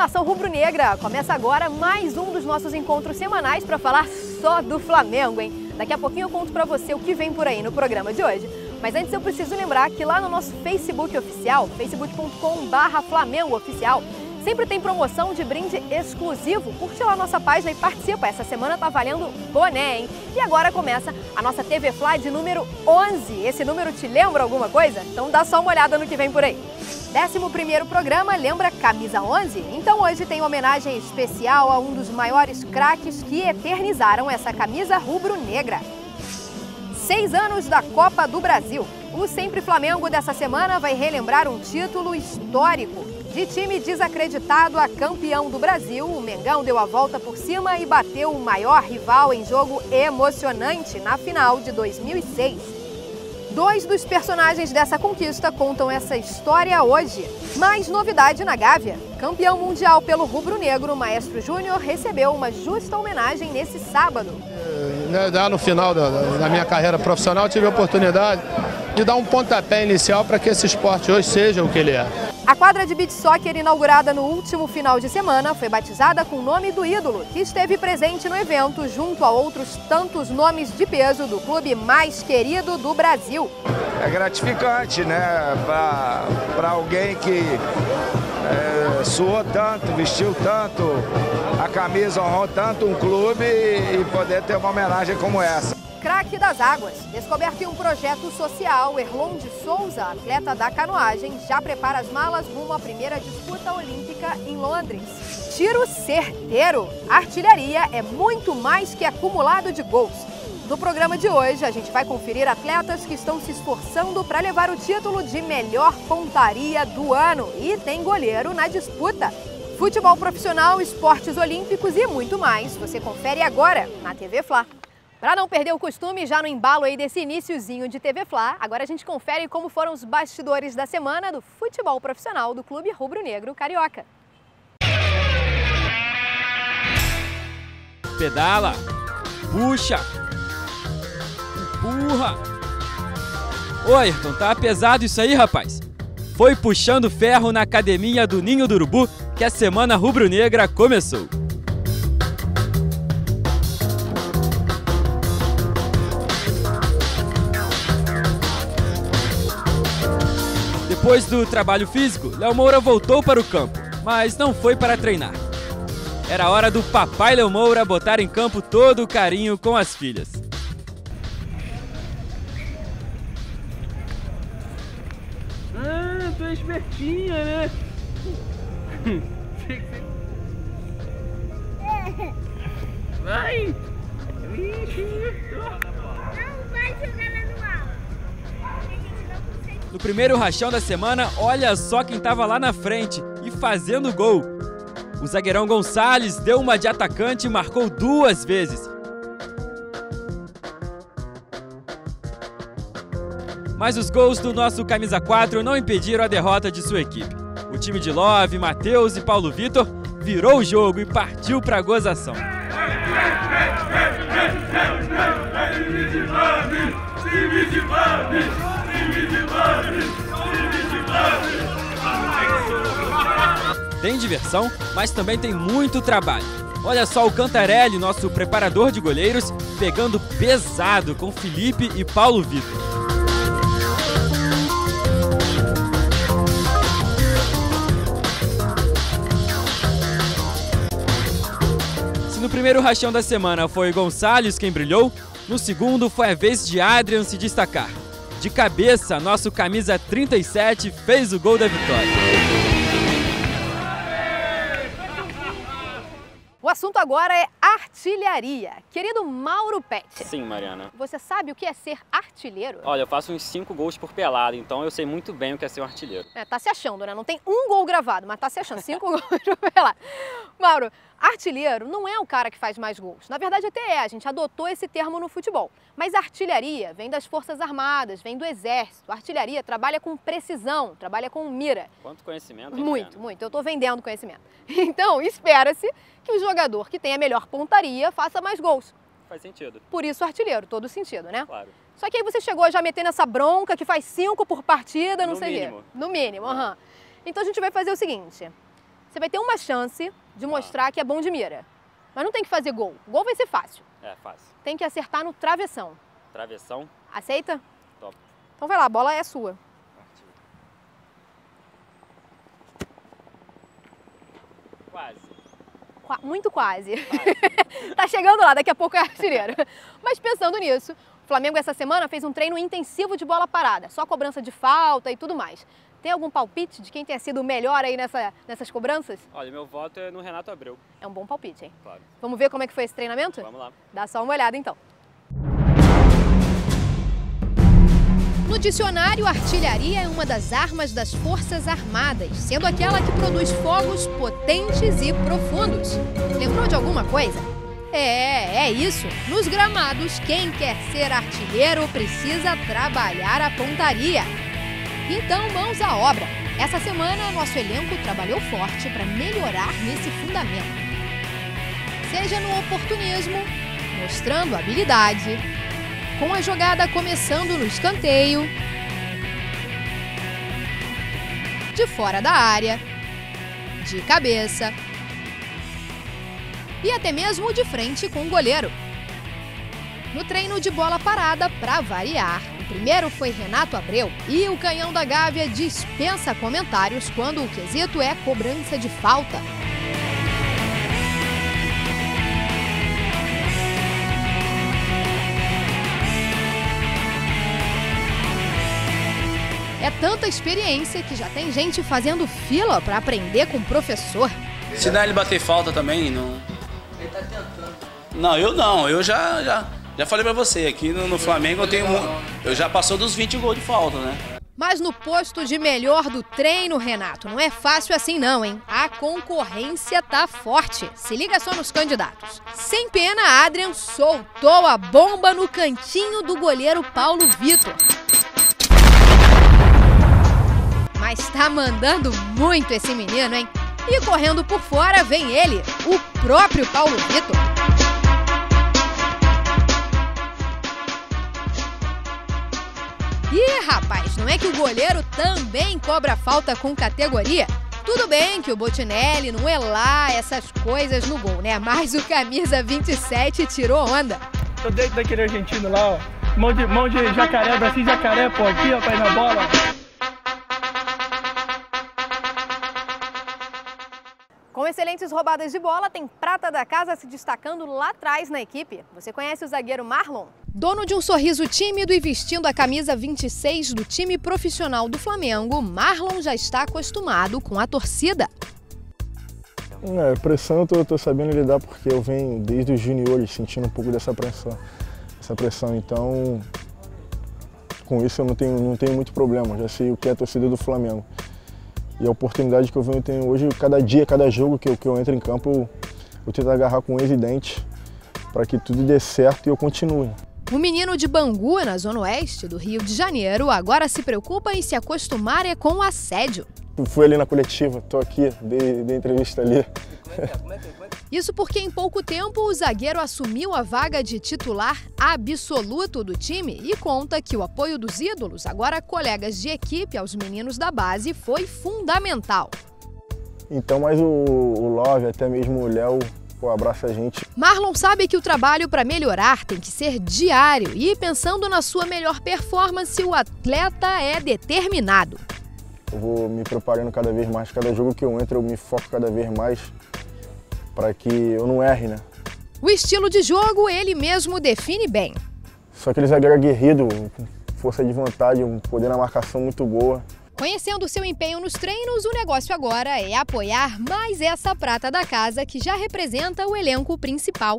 nação rubro-negra! Começa agora mais um dos nossos encontros semanais para falar só do Flamengo, hein? Daqui a pouquinho eu conto para você o que vem por aí no programa de hoje. Mas antes eu preciso lembrar que lá no nosso Facebook oficial, facebook.com/FlamengoOficial, sempre tem promoção de brinde exclusivo. Curte lá a nossa página e participa. Essa semana tá valendo boné, hein? E agora começa a nossa TV Fla de número 11. Esse número te lembra alguma coisa? Então dá só uma olhada no que vem por aí. 11º programa lembra Camisa 11? Então hoje tem homenagem especial a um dos maiores craques que eternizaram essa camisa rubro-negra. 6 anos da Copa do Brasil. O Sempre Flamengo dessa semana vai relembrar um título histórico. De time desacreditado a campeão do Brasil, o Mengão deu a volta por cima e bateu o maior rival em jogo emocionante na final de 2006. 2 dos personagens dessa conquista contam essa história hoje. Mais novidade na Gávea. Campeão mundial pelo rubro-negro, Maestro Júnior recebeu uma justa homenagem nesse sábado. Já no final da minha carreira profissional, tive a oportunidade de dar um pontapé inicial para que esse esporte hoje seja o que ele é. A quadra de beach soccer inaugurada no último final de semana foi batizada com o nome do ídolo, que esteve presente no evento junto a outros tantos nomes de peso do clube mais querido do Brasil. É gratificante, né, para alguém que suou tanto, vestiu tanto, a camisa honrou tanto um clube e poder ter uma homenagem como essa. Craque das águas. Descoberto em um projeto social, Erlon de Souza, atleta da canoagem, já prepara as malas rumo à primeira disputa olímpica em Londres. Tiro certeiro. Artilharia é muito mais que acumulado de gols. No programa de hoje, a gente vai conferir atletas que estão se esforçando para levar o título de melhor pontaria do ano. E tem goleiro na disputa. Futebol profissional, esportes olímpicos e muito mais. Você confere agora na TV Fla. Para não perder o costume, já no embalo aí desse iniciozinho de TV Fla, agora a gente confere como foram os bastidores da semana do futebol profissional do Clube Rubro-Negro Carioca. Pedala, puxa, empurra. Ô Ayrton, tá pesado isso aí, rapaz? Foi puxando ferro na academia do Ninho do Urubu que a semana rubro-negra começou. Depois do trabalho físico, Léo Moura voltou para o campo, mas não foi para treinar. Era hora do papai Léo Moura botar em campo todo o carinho com as filhas. Ah, tu é espertinha, né? Vai! Não vai jogar lá no alto. No primeiro rachão da semana, olha só quem estava lá na frente e fazendo gol. O zagueirão Gonçalves deu uma de atacante e marcou 2 vezes. Mas os gols do nosso camisa 4 não impediram a derrota de sua equipe. O time de Love, Matheus e Paulo Vitor virou o jogo e partiu para a gozação. Tem diversão, mas também tem muito trabalho. Olha só o Cantarelli, nosso preparador de goleiros, pegando pesado com Felipe e Paulo Vitor. Se no primeiro rachão da semana foi Gonçalves quem brilhou, no segundo foi a vez de Adrian se destacar. De cabeça, nosso camisa 37 fez o gol da vitória. O assunto agora é artilharia. Querido Mauro Pet. Sim, Mariana. Você sabe o que é ser artilheiro? Olha, eu faço uns 5 gols por pelada, então eu sei muito bem o que é ser um artilheiro. Tá se achando, né? Não tem um gol gravado, mas tá se achando. 5 gols por pelada. Mauro, artilheiro não é o cara que faz mais gols. Na verdade até é, a gente adotou esse termo no futebol. Mas artilharia vem das Forças Armadas, vem do Exército. A artilharia trabalha com precisão, trabalha com mira. Quanto conhecimento, hein, Muito, Mariana? muito. Eu tô vendendo conhecimento. Então, espera-se que o jogador que tem a melhor pontaria faça mais gols. Faz sentido. Por isso artilheiro, todo sentido, né? Claro. Só que aí você chegou já metendo essa bronca que faz 5 por partida, não sei o quê. mínimo. No mínimo, aham. Então a gente vai fazer o seguinte. Você vai ter uma chance de mostrar que é bom de mira. Mas não tem que fazer gol. Gol vai ser fácil. É, fácil. Tem que acertar no travessão. Travessão? Aceita? Top. Então vai lá, a bola é sua. Quase. Muito quase. Tá chegando lá, daqui a pouco é artilheiro. Mas pensando nisso, o Flamengo essa semana fez um treino intensivo de bola parada, só cobrança de falta e tudo mais. Tem algum palpite de quem tenha sido o melhor aí nessas cobranças? Olha, meu voto é no Renato Abreu. É um bom palpite, hein? Claro. Vamos ver como é que foi esse treinamento? Vamos lá. Dá só uma olhada então. No dicionário, artilharia é uma das armas das Forças Armadas, sendo aquela que produz fogos potentes e profundos. Lembrou de alguma coisa? É isso. Nos gramados, quem quer ser artilheiro precisa trabalhar a pontaria. Então, mãos à obra. Essa semana, nosso elenco trabalhou forte para melhorar nesse fundamento. Seja no oportunismo, mostrando habilidade, com a jogada começando no escanteio, de fora da área, de cabeça e até mesmo de frente com o goleiro. No treino de bola parada, para variar, o primeiro foi Renato Abreu e o canhão da Gávea dispensa comentários quando o quesito é cobrança de falta. É tanta experiência que já tem gente fazendo fila para aprender com o professor. Se dá ele bater falta também, não. Ele tá tentando. Não, eu já falei pra você, aqui no Flamengo eu já passou dos 20 gols de falta, né? Mas no posto de melhor do treino, Renato, não é fácil assim não, hein? A concorrência tá forte. Se liga só nos candidatos. Sem pena, Adrian soltou a bomba no cantinho do goleiro Paulo Vitor. Mas tá mandando muito esse menino, hein? E correndo por fora vem ele, o próprio Paulo Vitor. Ih, rapaz, não é que o goleiro também cobra falta com categoria? Tudo bem que o Botinelli não é lá essas coisas no gol, né? Mas o camisa 27 tirou onda. Tô dentro daquele argentino lá, ó. Mão de jacaré, bracinho de jacaré, pô, aqui, ó, pra ir na bola. Com excelentes roubadas de bola, tem prata da casa se destacando lá atrás na equipe. Você conhece o zagueiro Marlon? Dono de um sorriso tímido e vestindo a camisa 26 do time profissional do Flamengo, Marlon já está acostumado com a torcida. Pressão eu tô sabendo lidar porque eu venho desde os juniores sentindo um pouco dessa pressão. Então, com isso eu não tenho muito problema, já sei o que é a torcida do Flamengo. E a oportunidade que eu venho tendo hoje, cada dia, cada jogo que eu entro em campo, eu tento agarrar com unhas e dentes para que tudo dê certo e eu continue. O menino de Bangu, na zona oeste do Rio de Janeiro, agora se preocupa em se acostumar com o assédio. Eu fui ali na coletiva, tô aqui, dei entrevista ali. Isso porque em pouco tempo o zagueiro assumiu a vaga de titular absoluto do time e conta que o apoio dos ídolos, agora colegas de equipe aos meninos da base, foi fundamental. Então, mas o Love, até mesmo o Léo, abraça a gente. Marlon sabe que o trabalho para melhorar tem que ser diário e, pensando na sua melhor performance, o atleta é determinado. Eu vou me preparando cada vez mais, cada jogo que eu entro eu me foco cada vez mais para que eu não erre, né? O estilo de jogo ele mesmo define bem. Só aquele zagueiro aguerrido, força de vontade, um poder na marcação muito boa. Conhecendo o seu empenho nos treinos, o negócio agora é apoiar mais essa prata da casa que já representa o elenco principal.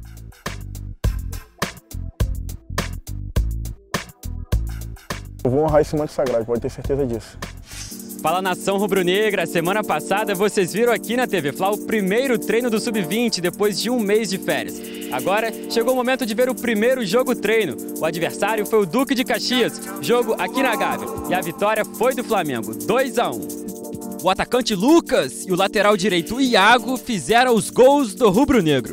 Eu vou honrar esse manto sagrado, pode ter certeza disso. Fala nação rubro-negra, semana passada vocês viram aqui na TV Fla o primeiro treino do Sub-20 depois de um mês de férias. Agora chegou o momento de ver o primeiro jogo treino. O adversário foi o Duque de Caxias, jogo aqui na Gávea. E a vitória foi do Flamengo, 2-1. O atacante Lucas e o lateral direito Iago fizeram os gols do rubro-negro.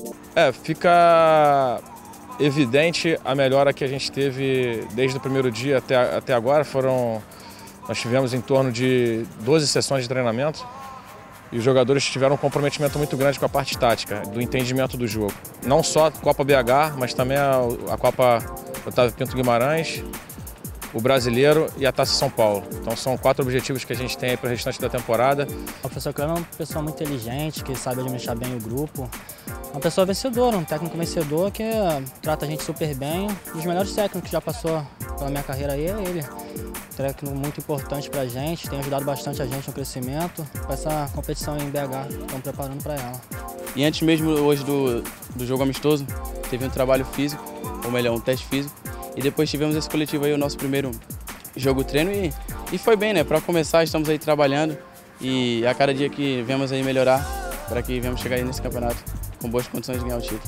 Fica evidente a melhora que a gente teve desde o primeiro dia até agora. Nós tivemos em torno de 12 sessões de treinamento e os jogadores tiveram um comprometimento muito grande com a parte tática, do entendimento do jogo. Não só a Copa BH, mas também a Copa Otávio Pinto Guimarães, o Brasileiro e a Taça São Paulo. Então são 4 objetivos que a gente tem aí para o restante da temporada. O professor Kleber é uma pessoa muito inteligente, que sabe administrar bem o grupo. Uma pessoa vencedora, um técnico vencedor que trata a gente super bem. Um dos melhores técnicos que já passou pela minha carreira aí é ele. Um técnico muito importante pra gente, tem ajudado bastante a gente no crescimento. Com essa competição em BH, estamos preparando para ela. E antes mesmo hoje do jogo amistoso, teve um trabalho físico, ou melhor, um teste físico. E depois tivemos esse coletivo aí, o nosso primeiro jogo-treino e foi bem, né? Para começar, estamos aí trabalhando e a cada dia que vemos aí melhorar para que venhamos chegar aí nesse campeonato com boas condições de ganhar o título.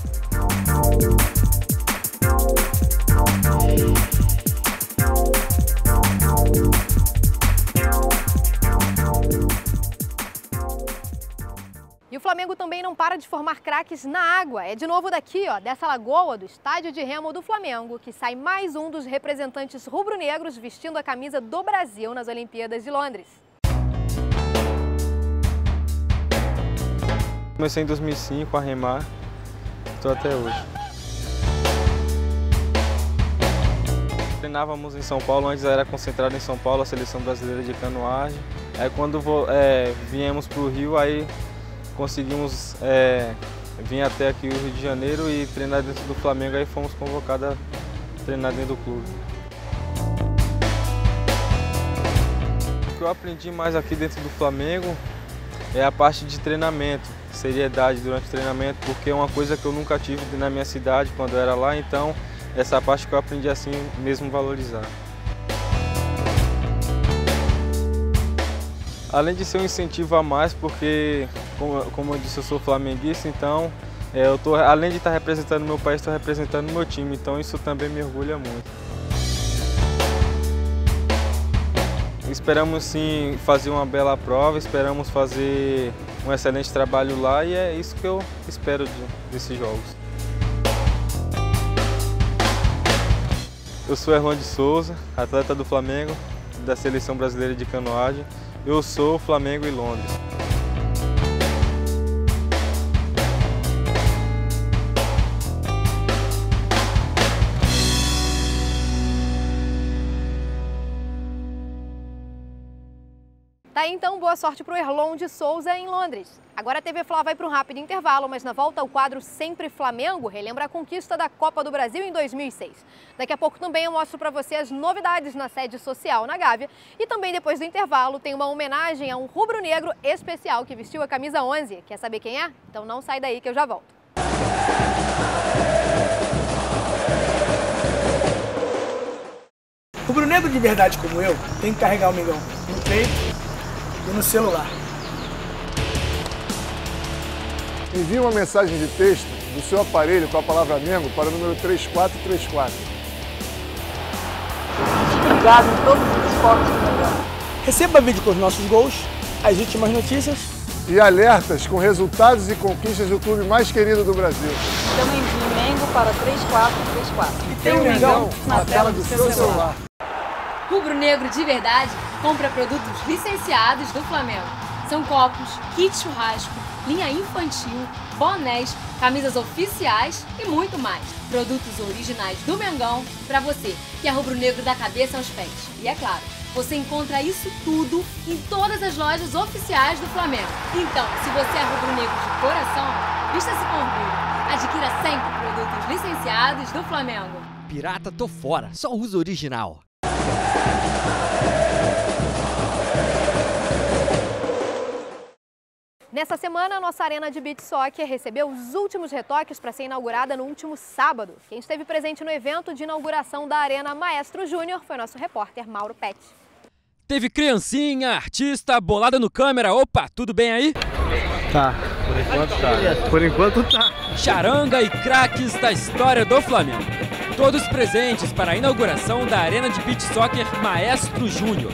E o Flamengo também não para de formar craques na água. É de novo daqui, ó, dessa lagoa do estádio de remo do Flamengo, que sai mais um dos representantes rubro-negros vestindo a camisa do Brasil nas Olimpíadas de Londres. Comecei em 2005 a remar, estou até hoje. Treinávamos em São Paulo, antes era concentrado em São Paulo, a seleção brasileira de canoagem. Aí quando viemos para o Rio, aí conseguimos vir até aqui o Rio de Janeiro e treinar dentro do Flamengo, aí fomos convocados a treinar dentro do clube. O que eu aprendi mais aqui dentro do Flamengo é a parte de treinamento, seriedade durante o treinamento, porque é uma coisa que eu nunca tive na minha cidade quando eu era lá, então essa parte que eu aprendi assim mesmo valorizar. Além de ser um incentivo a mais, porque, como eu disse, eu sou flamenguista, então além de estar representando o meu país, estou representando o meu time, então isso também me orgulha muito. Esperamos sim fazer uma bela prova, esperamos fazer um excelente trabalho lá e é isso que eu espero desses jogos. Eu sou Erlon de Souza, atleta do Flamengo, da Seleção Brasileira de Canoagem. Eu sou Flamengo e Londres. Tá aí, então, boa sorte para o Erlon de Souza em Londres. Agora a TV Fla vai para um rápido intervalo, mas na volta o quadro Sempre Flamengo relembra a conquista da Copa do Brasil em 2006. Daqui a pouco também eu mostro para você as novidades na sede social na Gávea e também depois do intervalo tem uma homenagem a um rubro-negro especial que vestiu a camisa 11. Quer saber quem é? Então não sai daí que eu já volto. Rubro-negro de verdade como eu tem que carregar o Mengão no peito e no celular. Envie uma mensagem de texto do seu aparelho com a palavra Mengo para o número 3434. Fique ligado em todos os esportes do Mengão. Receba vídeo com os nossos gols, as últimas notícias e alertas com resultados e conquistas do clube mais querido do Brasil. Então envie Mengo para 3434. E tem o Mengão na tela do seu celular. Rubro-negro de verdade compra produtos licenciados do Flamengo. São copos, kit churrasco, linha infantil, bonés, camisas oficiais e muito mais. Produtos originais do Mengão para você, que é rubro-negro da cabeça aos pés. E é claro, você encontra isso tudo em todas as lojas oficiais do Flamengo. Então, se você é rubro-negro de coração, vista-se com orgulho. Adquira sempre produtos licenciados do Flamengo. Pirata, tô fora. Só usa original. Nessa semana, a nossa arena de beach soccer recebeu os últimos retoques para ser inaugurada no último sábado. Quem esteve presente no evento de inauguração da Arena Maestro Júnior foi nosso repórter Mauro Pet. Teve criancinha, artista, bolada no câmera. Opa, tudo bem aí? Tá, por enquanto tá. Por enquanto tá. Charanga e craques da história do Flamengo. Todos presentes para a inauguração da Arena de Beach Soccer Maestro Júnior.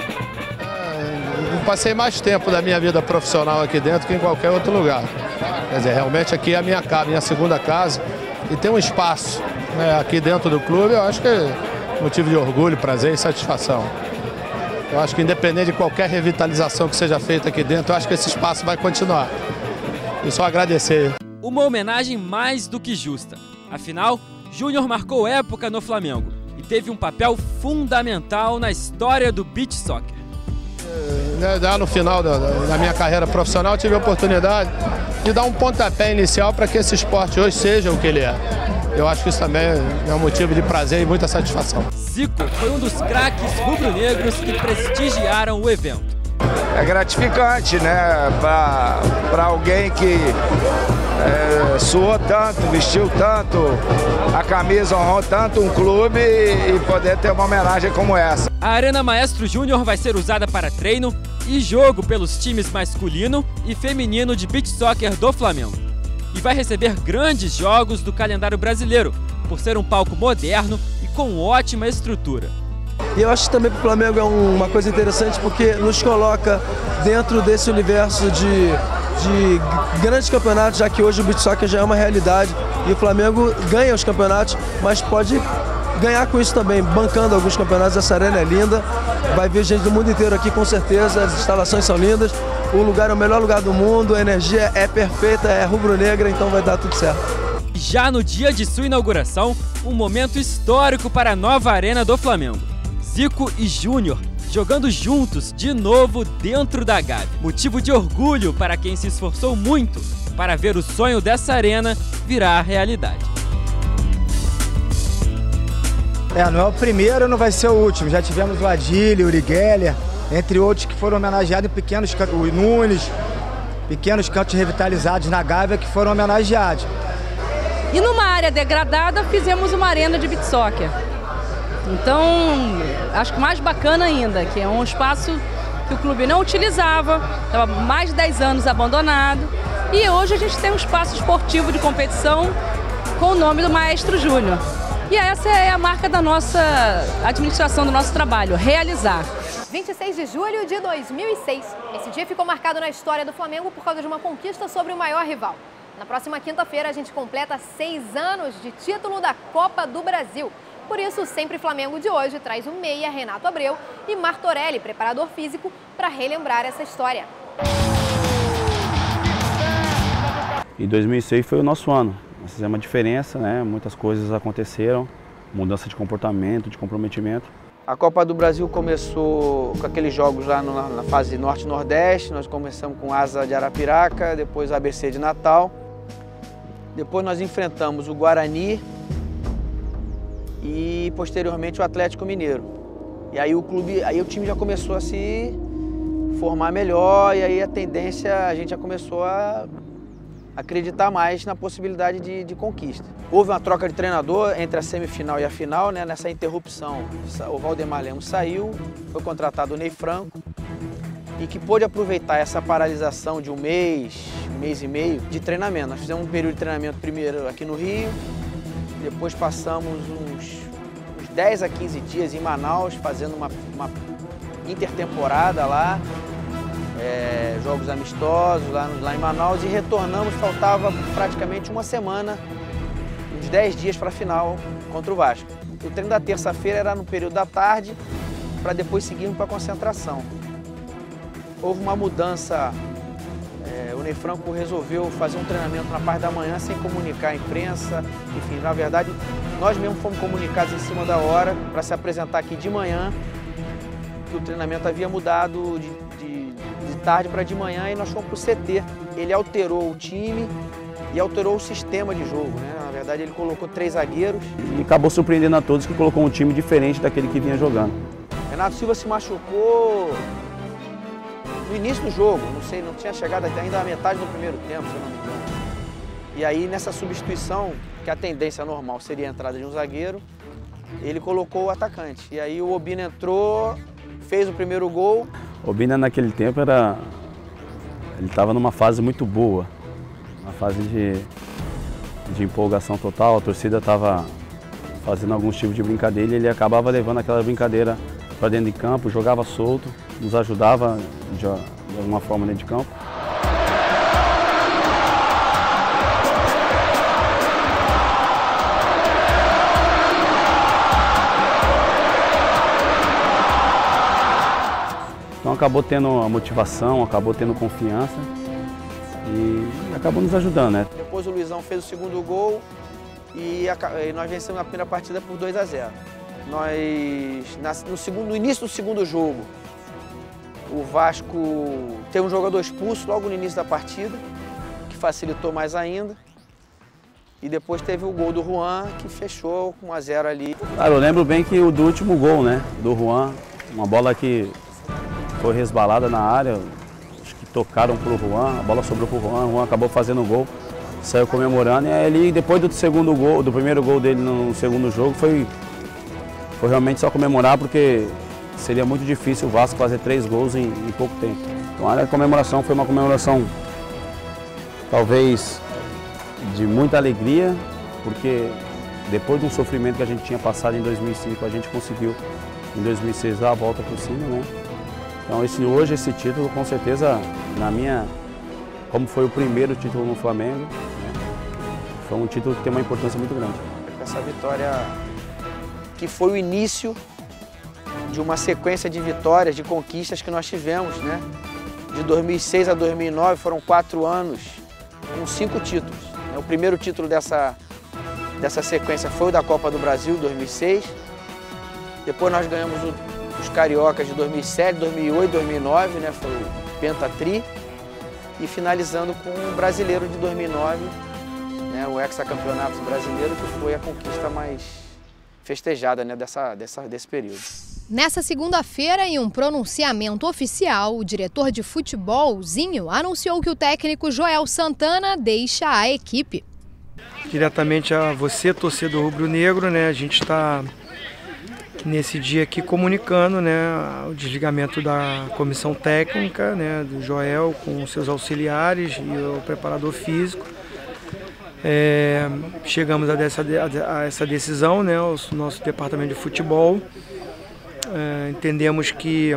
Passei mais tempo da minha vida profissional aqui dentro que em qualquer outro lugar. Quer dizer, realmente aqui é a minha segunda casa e tem um espaço, né, aqui dentro do clube, eu acho que é motivo de orgulho, prazer e satisfação. Eu acho que independente de qualquer revitalização que seja feita aqui dentro, eu acho que esse espaço vai continuar. E só agradecer. Uma homenagem mais do que justa. Afinal, Júnior marcou época no Flamengo e teve um papel fundamental na história do beach soccer. No final da minha carreira profissional, eu tive a oportunidade de dar um pontapé inicial para que esse esporte hoje seja o que ele é. Eu acho que isso também é um motivo de prazer e muita satisfação. Zico foi um dos craques rubro-negros que prestigiaram o evento. É gratificante, né, para alguém que suou tanto, vestiu tanto, a camisa honrou tanto um clube e poder ter uma homenagem como essa. A Arena Maestro Júnior vai ser usada para treino e jogo pelos times masculino e feminino de beach soccer do Flamengo. E vai receber grandes jogos do calendário brasileiro, por ser um palco moderno e com ótima estrutura. E eu acho que também para o Flamengo é uma coisa interessante porque nos coloca dentro desse universo de grandes campeonatos, já que hoje o beach soccer já é uma realidade e o Flamengo ganha os campeonatos, mas pode ganhar com isso também, bancando alguns campeonatos. Essa arena é linda, vai vir gente do mundo inteiro aqui com certeza, as instalações são lindas, o lugar é o melhor lugar do mundo, a energia é perfeita, é rubro-negra, então vai dar tudo certo. Já no dia de sua inauguração, um momento histórico para a nova arena do Flamengo. Zico e Júnior jogando juntos de novo dentro da Gávea. Motivo de orgulho para quem se esforçou muito para ver o sonho dessa arena virar realidade. Não é o primeiro, não vai ser o último. Já tivemos o Adílio, o Uri Geller, entre outros que foram homenageados em pequenos cantos, o Nunes, pequenos cantos revitalizados na Gávea que foram homenageados. E numa área degradada fizemos uma arena de beach soccer. Então, acho que mais bacana ainda, que é um espaço que o clube não utilizava, estava mais de 10 anos abandonado. E hoje a gente tem um espaço esportivo de competição com o nome do Maestro Júnior. E essa é a marca da nossa administração, do nosso trabalho, realizar. 26 de julho de 2006. Esse dia ficou marcado na história do Flamengo por causa de uma conquista sobre o maior rival. Na próxima quinta-feira a gente completa 6 anos de título da Copa do Brasil. Por isso, o Sempre Flamengo de hoje traz o meia Renato Abreu e Martorelli, preparador físico, para relembrar essa história. E 2006 foi o nosso ano. Nós fizemos uma diferença, né? Muitas coisas aconteceram, mudança de comportamento, de comprometimento. A Copa do Brasil começou com aqueles jogos lá na fase Norte-Nordeste. Nós começamos com Asa de Arapiraca, depois ABC de Natal. Depois nós enfrentamos o Guarani e posteriormente o Atlético Mineiro. E aí o time já começou a se formar melhor e aí a tendência, a gente já começou a acreditar mais na possibilidade de conquista. Houve uma troca de treinador entre a semifinal e a final, né? Nessa interrupção o Valdemar Lemos saiu, foi contratado o Ney Franco e que pôde aproveitar essa paralisação de um mês e meio de treinamento. Nós fizemos um período de treinamento primeiro aqui no Rio, depois passamos uns 10 a 15 dias em Manaus, fazendo uma intertemporada lá, jogos amistosos lá em Manaus e retornamos, faltava praticamente uma semana, uns 10 dias para a final contra o Vasco. O treino da terça-feira era no período da tarde, para depois seguirmos para a concentração. Houve uma mudança, o Ney Franco resolveu fazer um treinamento na parte da manhã sem comunicar a imprensa, enfim, na verdade, nós mesmos fomos comunicados em cima da hora para se apresentar aqui de manhã, que o treinamento havia mudado de tarde para de manhã e nós fomos para o CT. Ele alterou o time e alterou o sistema de jogo, né? Na verdade, ele colocou 3 zagueiros. E acabou surpreendendo a todos que colocou um time diferente daquele que vinha jogando. Renato Silva se machucou no início do jogo, não tinha chegado ainda à metade do primeiro tempo, se eu não me engano. E aí, nessa substituição, que a tendência normal seria a entrada de um zagueiro, ele colocou o atacante. E aí o Obina entrou, fez o primeiro gol. O Obina naquele tempo ele estava numa fase muito boa, uma fase de empolgação total, a torcida estava fazendo alguns tipos de brincadeira e ele acabava levando aquela brincadeira para dentro de campo, jogava solto, nos ajudava de alguma forma dentro de campo. acabou tendo a motivação, acabou tendo confiança e acabou nos ajudando, né? Depois o Luizão fez o segundo gol e nós vencemos a primeira partida por 2-0. No início do segundo jogo, o Vasco teve um jogador expulso logo no início da partida, que facilitou mais ainda. E depois teve o gol do Juan, que fechou com 1-0 ali. Cara, eu lembro bem que do último gol, né, do Juan, uma bola que foi resbalada na área, acho que tocaram pro Juan, a bola sobrou pro Juan, o Juan acabou fazendo o gol, saiu comemorando. E aí ele, depois do segundo gol, do primeiro gol dele no segundo jogo, foi realmente só comemorar, porque seria muito difícil o Vasco fazer 3 gols em pouco tempo. Então a comemoração foi uma comemoração, talvez, de muita alegria, porque depois de um sofrimento que a gente tinha passado em 2005, a gente conseguiu em 2006 dar a volta por cima, né? Então hoje esse título, com certeza, como foi o primeiro título no Flamengo, né? Foi um título que tem uma importância muito grande. Essa vitória que foi o início de uma sequência de vitórias, de conquistas que nós tivemos, né? De 2006 a 2009 foram 4 anos com 5 títulos. O primeiro título dessa sequência foi o da Copa do Brasil, 2006. Depois nós ganhamos os Cariocas de 2007, 2008, 2009, né? Foi o Pentatri. E finalizando com o Brasileiro de 2009, né? O hexacampeonato brasileiro, que foi a conquista mais festejada, né? desse período. Nessa segunda-feira, em um pronunciamento oficial, o diretor de futebol, Zinho, anunciou que o técnico Joel Santana deixa a equipe. Diretamente a você, torcedor rubro-negro, né? A gente está nesse dia aqui comunicando, né, o desligamento da comissão técnica, né, do Joel com seus auxiliares e o preparador físico. Chegamos a essa decisão, né, o nosso departamento de futebol. Entendemos que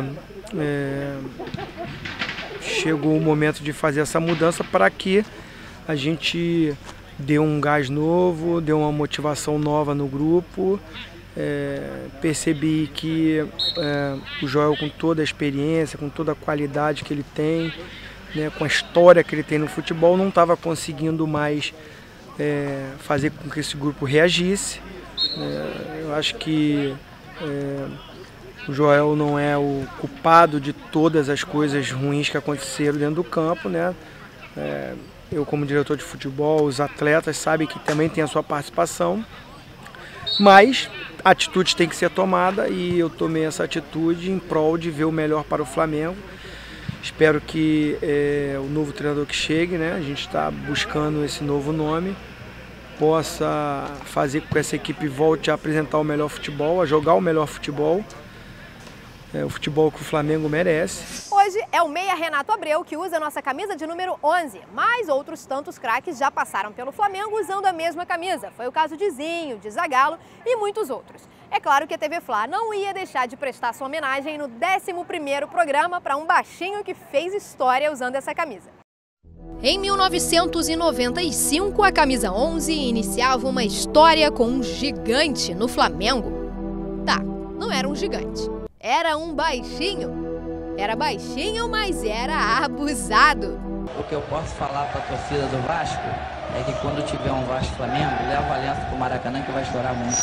chegou o momento de fazer essa mudança para que a gente dê um gás novo, dê uma motivação nova no grupo. Percebi que o Joel, com toda a experiência, com toda a qualidade que ele tem, né, com a história que ele tem no futebol, não estava conseguindo mais fazer com que esse grupo reagisse. Eu acho que o Joel não é o culpado de todas as coisas ruins que aconteceram dentro do campo, né? Eu, como diretor de futebol, os atletas sabem que também tem a sua participação, mas a atitude tem que ser tomada e eu tomei essa atitude em prol de ver o melhor para o Flamengo. Espero que o novo treinador que chegue, né? A gente está buscando esse novo nome, possa fazer com que essa equipe volte a apresentar o melhor futebol, a jogar o melhor futebol. O futebol que o Flamengo merece. Hoje é o meia Renato Abreu que usa a nossa camisa de número 11, mas outros tantos craques já passaram pelo Flamengo usando a mesma camisa. Foi o caso de Zinho, de Zagallo e muitos outros. É claro que a TV Fla não ia deixar de prestar sua homenagem no 11º programa para um baixinho que fez história usando essa camisa. Em 1995, a camisa 11 iniciava uma história com um gigante no Flamengo. Tá, não era um gigante. Era um baixinho. Era baixinho, mas era abusado. O que eu posso falar para a torcida do Vasco é que quando tiver um Vasco Flamengo, leva a aliança para o Maracanã que vai estourar muito.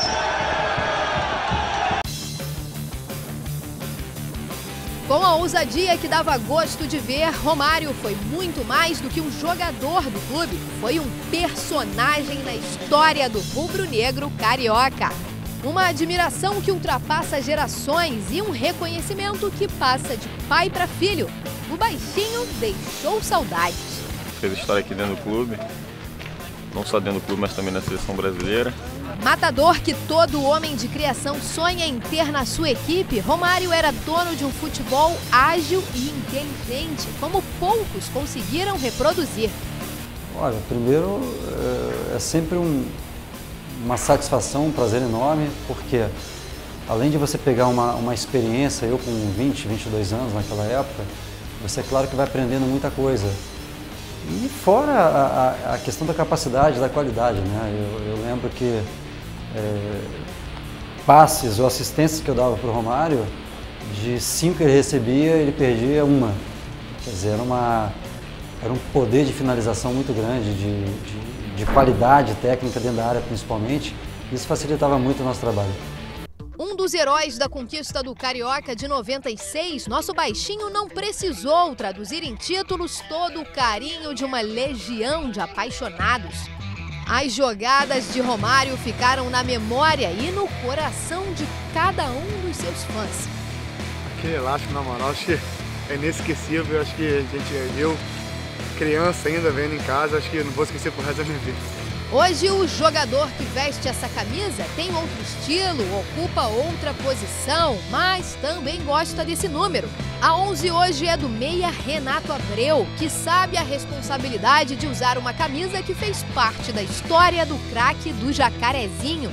Com a ousadia que dava gosto de ver, Romário foi muito mais do que um jogador do clube. Foi um personagem na história do rubro-negro carioca. Uma admiração que ultrapassa gerações e um reconhecimento que passa de pai para filho. O baixinho deixou saudades. Fez história aqui dentro do clube, não só dentro do clube, mas também na seleção brasileira. Matador que todo homem de criação sonha em ter na sua equipe, Romário era dono de um futebol ágil e inteligente, como poucos conseguiram reproduzir. Olha, primeiro é sempre uma satisfação, um prazer enorme, porque além de você pegar uma experiência, eu com 20, 22 anos naquela época, você é claro que vai aprendendo muita coisa. E fora a questão da capacidade, da qualidade, né? Eu lembro que passes ou assistências que eu dava para o Romário, de 5 que ele recebia, ele perdia uma. Quer dizer, era um poder de finalização muito grande, de qualidade técnica dentro da área principalmente. Isso facilitava muito o nosso trabalho. Um dos heróis da conquista do Carioca de 96, nosso baixinho não precisou traduzir em títulos todo o carinho de uma legião de apaixonados. As jogadas de Romário ficaram na memória e no coração de cada um dos seus fãs. Aquele elástico na moral, acho que é inesquecível. Acho que eu, criança ainda, vendo em casa, acho que não vou esquecer pro resto da minha vida. Hoje, o jogador que veste essa camisa tem outro estilo, ocupa outra posição, mas também gosta desse número. A 11 hoje é do meia Renato Abreu, que sabe a responsabilidade de usar uma camisa que fez parte da história do craque do Jacarezinho.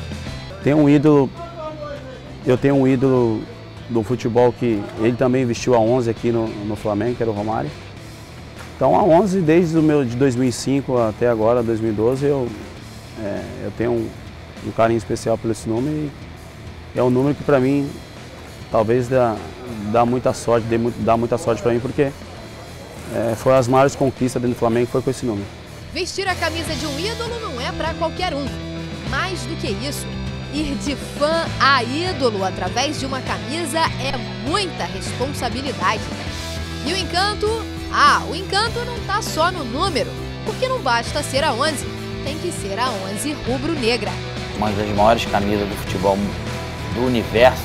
Eu tenho um ídolo do futebol que ele também vestiu a 11 aqui no Flamengo, que era o Romário. Então a 11, desde de 2005 até agora, 2012, eu tenho um carinho especial por esse número e é um número que para mim talvez dá muita sorte, dá muita sorte para mim, porque foi as maiores conquistas dentro do Flamengo, foi com esse número. Vestir a camisa de um ídolo não é para qualquer um. Mais do que isso, ir de fã a ídolo através de uma camisa é muita responsabilidade. E o encanto? O encanto não está só no número, porque não basta ser a 11, tem que ser a 11 rubro-negra. Uma das maiores camisas do futebol do universo.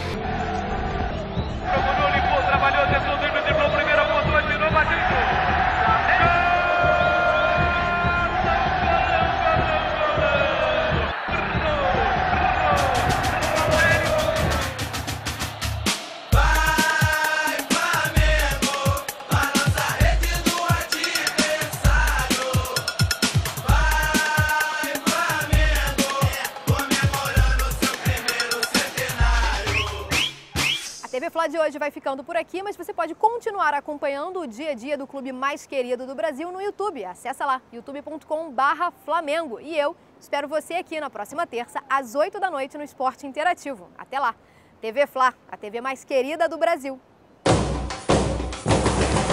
A TV Fla de hoje vai ficando por aqui, mas você pode continuar acompanhando o dia a dia do clube mais querido do Brasil no YouTube. Acessa lá, youtube.com/Flamengo. E eu espero você aqui na próxima terça, às 8 da noite, no Esporte Interativo. Até lá. TV Fla, a TV mais querida do Brasil.